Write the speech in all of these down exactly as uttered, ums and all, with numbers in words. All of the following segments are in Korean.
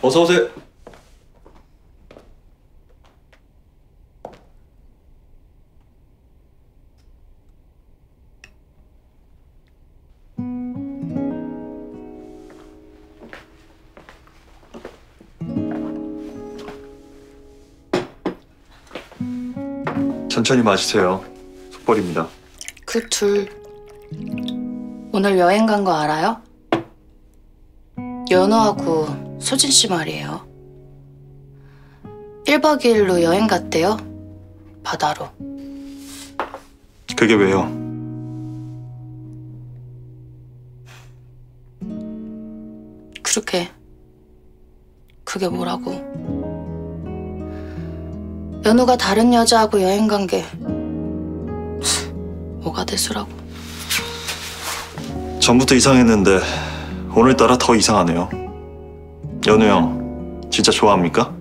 어서 오세요. 천천히 마시세요. 속벌입니다. 그 둘 오늘 여행 간 거 알아요? 연우하고 소진 씨 말이에요. 일 박 이 일로 여행 갔대요. 바다로. 그게 왜요? 그렇게. 그게 뭐라고. 연우가 다른 여자하고 여행 간 게 뭐가 대수라고. 전부터 이상했는데 오늘따라 더 이상하네요. 연우 형 진짜 좋아합니까?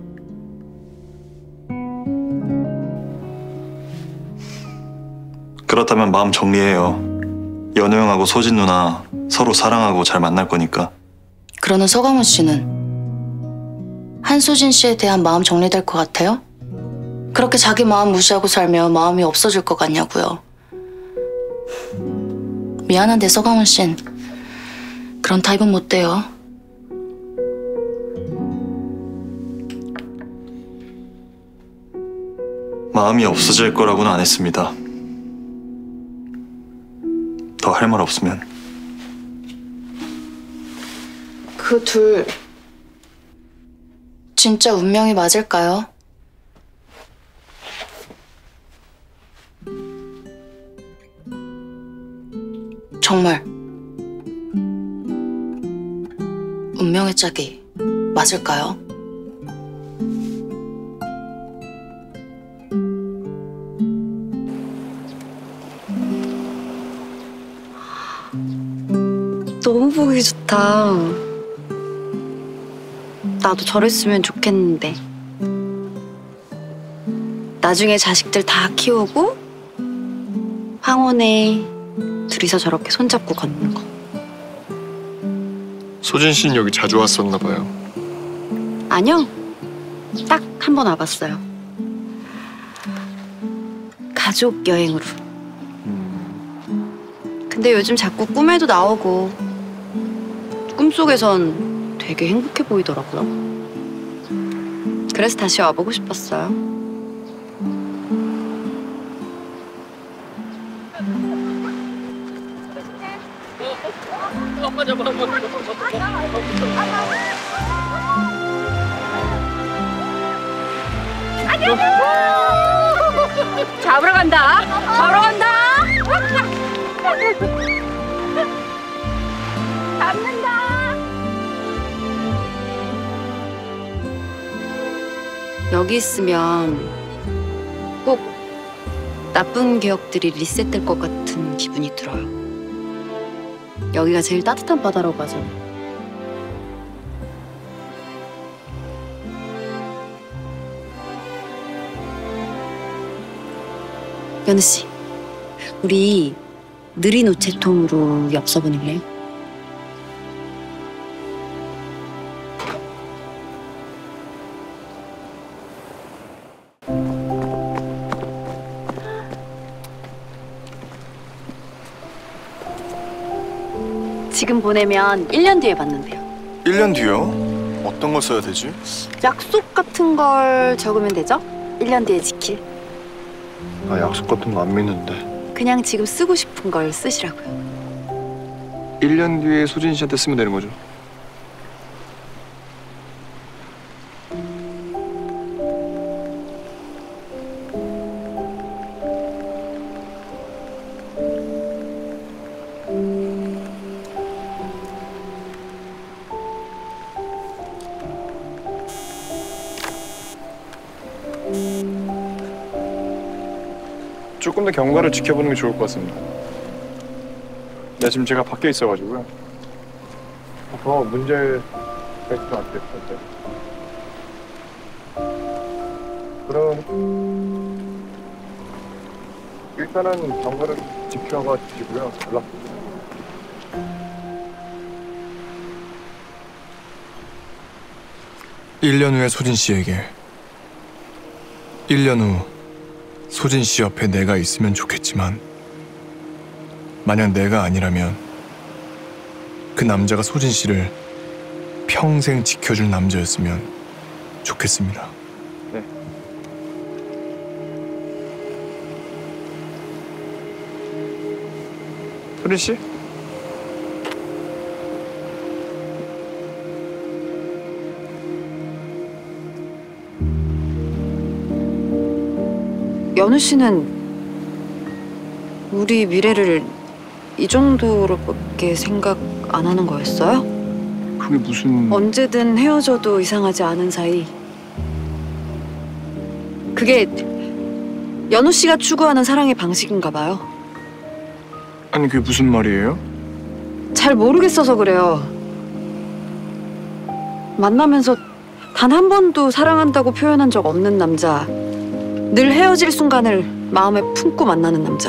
그렇다면 마음 정리해요. 연우 형하고 소진 누나 서로 사랑하고 잘 만날 거니까. 그러는 서강훈 씨는 한소진 씨에 대한 마음 정리될 것 같아요? 그렇게 자기 마음 무시하고 살면 마음이 없어질 것 같냐고요. 미안한데 서강훈 씨는 그런 타입은 못 돼요. 마음이 없어질 거라고는 안 했습니다. 더 할 말 없으면. 그 둘 진짜 운명이 맞을까요? 정말 운명의 짝이 맞을까요? 너무 보기 좋다. 나도 저랬으면 좋겠는데. 나중에 자식들 다 키우고 황혼에 둘이서 저렇게 손잡고 걷는 거. 소진 씨는 여기 자주 왔었나 봐요. 아니요. 딱 한 번 와봤어요. 가족 여행으로. 근데 요즘 자꾸 꿈에도 나오고 꿈속에선 되게 행복해 보이더라고요. 그래서 다시 와보고 싶었어요. 잡으러 간다. 잡으러 간다. 잡는다. 여기 있으면 꼭 나쁜 기억들이 리셋될 것 같은 기분이 들어요. 여기가 제일 따뜻한 바다라고 하잖아요. 연우 씨, 우리 느린 우체통으로 엽서 보낼래요? 지금 보내면 일 년 뒤에 받는데요. 일 년 뒤요? 어떤 걸 써야 되지? 약속 같은 걸 적으면 되죠? 일 년 뒤에 지킬. 나 약속 같은 거 안 믿는데. 그냥 지금 쓰고 싶은 걸 쓰시라고요. 일 년 뒤에 소진 씨한테 쓰면 되는 거죠? 조금 더 경과를 지켜보는 게 좋을 것 같습니다. 네, 지금 제가 밖에 있어가지고요. 더 문제가 있으면 안 될 것 같아요. 그럼 일단은 경과를 지켜봐 주시고요. 연락 주세요. 일 년 후에 소진 씨에게 일 년 후 소진 씨 옆에 내가 있으면 좋겠지만 만약 내가 아니라면 그 남자가 소진 씨를 평생 지켜줄 남자였으면 좋겠습니다. 네. 소진 씨? 연우 씨는 우리 미래를 이 정도로밖에 생각 안 하는 거였어요? 그게 무슨... 언제든 헤어져도 이상하지 않은 사이. 그게 연우 씨가 추구하는 사랑의 방식인가 봐요. 아니 그게 무슨 말이에요? 잘 모르겠어서 그래요. 만나면서 단 한 번도 사랑한다고 표현한 적 없는 남자. 늘 헤어질 순간을 마음에 품고 만나는 남자.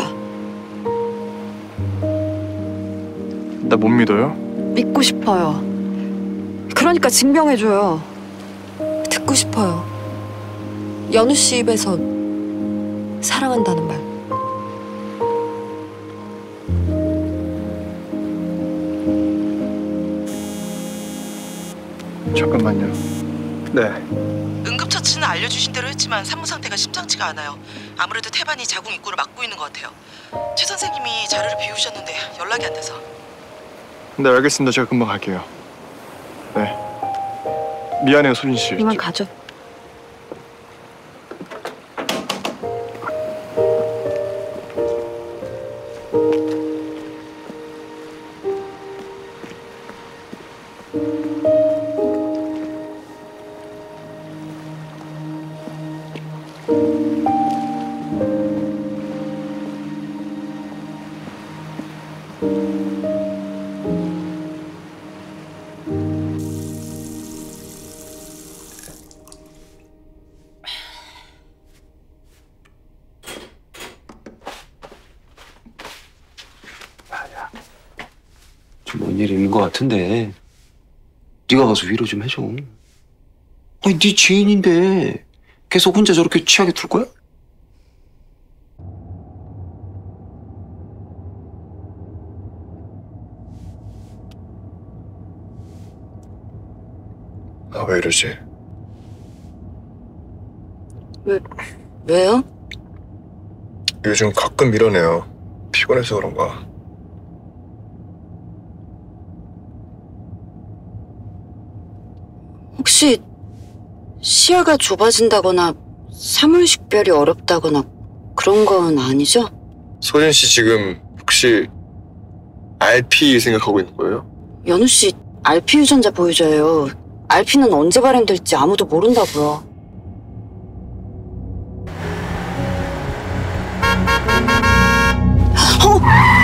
나 못 믿어요? 믿고 싶어요. 그러니까 증명해줘요. 듣고 싶어요. 연우 씨 입에서 사랑한다는 말. 잠깐만요. 네. 응급처치는 알려주신 대로 했지만 산모 상태가 심상치가 않아요. 아무래도 태반이 자궁 입구를 막고 있는 것 같아요. 최 선생님이 자료를 비우셨는데 연락이 안 돼서. 네 알겠습니다. 제가 금방 갈게요. 네. 미안해요 소진 씨. 이만 가죠. 좀 뭔 일 있는 것 같은데 네가 가서 위로 좀 해줘. 아니 네 지인인데 계속 혼자 저렇게 취하게 둘 거야? 아, 왜 이러지? 왜, 왜요? 요즘 가끔 이러네요. 피곤해서 그런가. 혹시 시야가 좁아진다거나 사물식별이 어렵다거나 그런 건 아니죠? 소진 씨 지금 혹시 알피 생각하고 있는 거예요? 연우 씨 알피 유전자 보유자예요. 알피는 언제 발현될지 아무도 모른다고요. 어?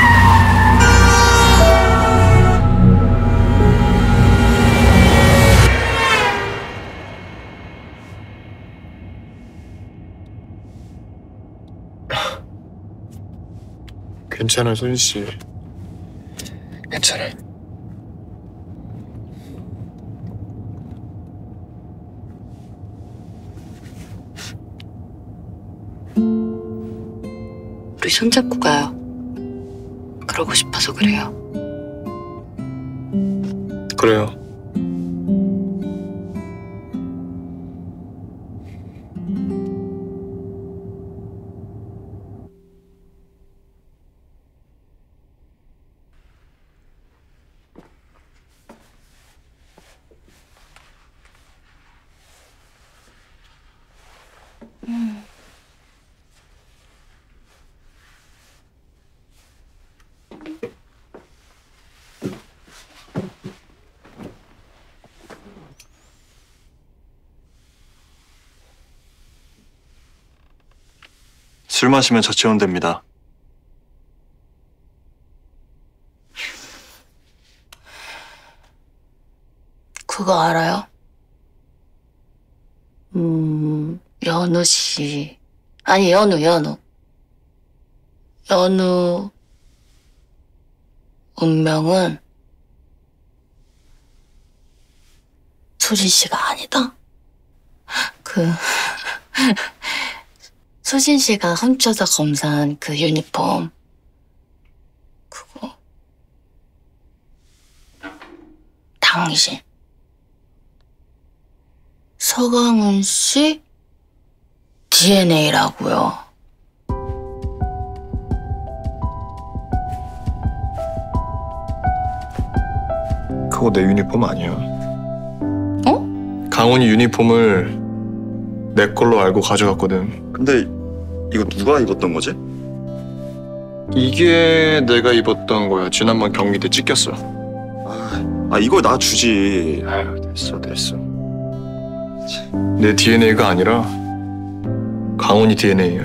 괜찮아요, 소진 씨. 괜찮아요. 우리 손잡고 가요. 그러고 싶어서 그래요. 그래요. 술 마시면 저체온됩니다. 그거 알아요? 음, 연우 씨. 아니, 연우, 연우. 연우 운명은 소진 씨가 아니다. 그 수진 씨가 훔쳐서 검사한 그 유니폼 그거 당신 서강훈 씨 디엔에이라고요. 그거 내 유니폼 아니야. 어? 강훈이 유니폼을 내 걸로 알고 가져갔거든. 근데 이거 누가 입었던 거지? 이게 내가 입었던 거야. 지난번 경기 때 찢겼어. 아, 아 이걸 나 주지. 아유, 됐어, 됐어. 내 디엔에이가 아니라 강훈이 디엔에이야.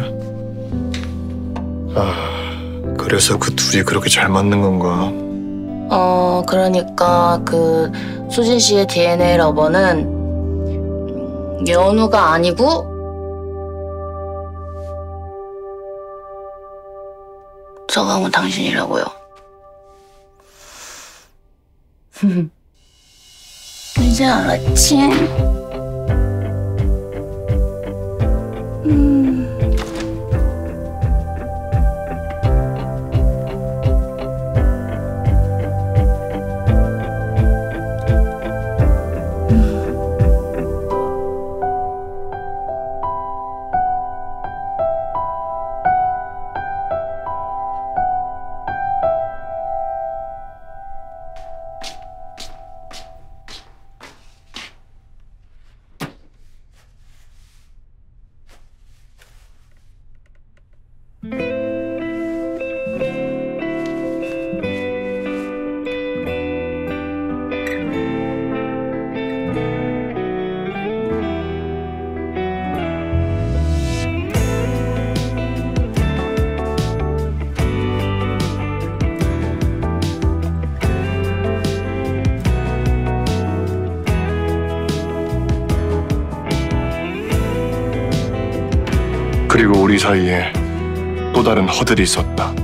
아, 그래서 그 둘이 그렇게 잘 맞는 건가? 어, 그러니까 그 수진 씨의 디엔에이 러버는 음, 연우가 아니고 서강훈 당신이라고요. 이제 알았지? 음. 그리고 우리 사이에 또 다른 허들이 있었다.